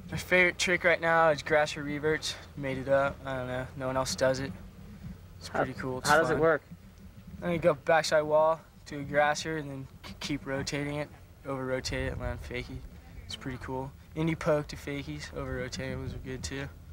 My favorite trick right now is grasser reverts. Made it up. I don't know. No one else does it. It's pretty cool. It's How does fun. it work? Then you go backside wall to a grasser and then keep rotating it. Over rotate it, land fakie. It's pretty cool. Indie poke to fakies. Over rotate was good too.